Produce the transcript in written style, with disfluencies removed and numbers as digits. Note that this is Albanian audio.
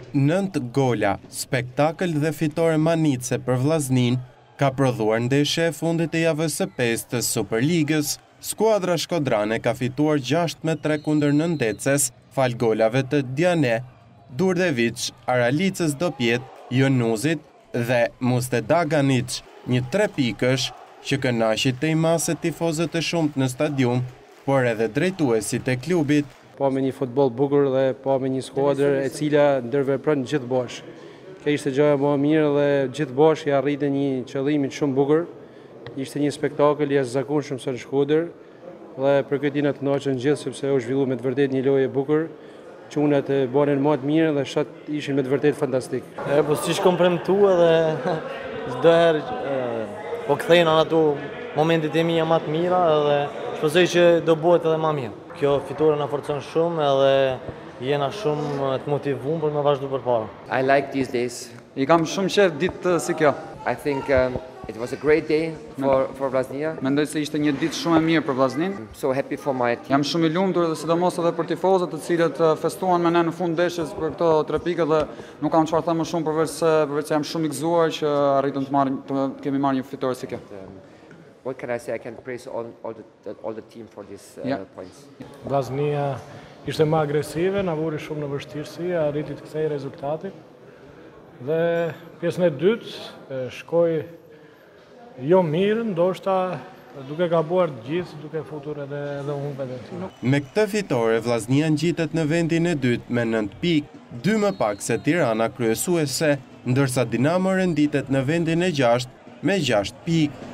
9 gola, spektakël dhe fitore manice për Vllaznin, ka prodhuar ndeshja e fundit e javës së 5 të Superligës. Skuadra shkodrane ka fituar 6-3 kundër Nëndeces, fal golave të Diane, Durdevic, Aralicës Dopjet, Jonuzit dhe Musteda Ganic, një 3 pikësh që kënaqi tej masë tifozët e shumtë në stadium, por edhe drejtuesit e klubit. Po me një futboll bukur dhe po me një skuadër e cila ndërvepron gjithë bosh. Kjo ishte gjëja më e mirë dhe gjithë bosh i arritën një qëllimi shumë bukur. Ishte një spektakël i jashtëzakonshëm së Shkodër dhe për këtë dinë të kënaqën gjithë sepse u zhvillua me të vërtetë një lojë e bukur. Çunat e bënin më të mirë dhe shot ishin me të vërtetë fantastik. Po siç kom premtuar dhe çdo herë po kthejnë ato momentet e mia më të mira dhe shpresoj që do bëhet edhe më mirë. Kjo fitore na forcon shumë edhe jena shumë të motivuar për me vazhdu përpara. I like these days. I kam shumë qejf ditë si kjo. I think it was a great day for Vllaznia. Mendoj se ishte një ditë shumë e mirë për Vllaznin. So happy for my team. Jam shumë i lumtur dhe sidomos edhe për tifozët të cilët festuan me ne në fund ndeshjes për këto 3 pikë dhe nuk kam çfarë them më shumë përveç se jam shumë i gëzuar që arritëm të kemi marrë një fitore si kjo. What can I say? I can praise all the team for these points. Vllaznia ishte më agresive, na vuri shumë në vështirësi, arriti të kthejë rezultatin. Dhe pjesën e dytë shkoi jo mirë, ndoshta duke gabuar të gjithë, duke futur edhe humbet e tij. Me këtë fitore Vllaznia ngjitet në vendin e dytë me 9 pikë, 2 më pak se Tirana kryesuese, ndërsa Dinamo renditet në vendin e 6 me 6 pikë.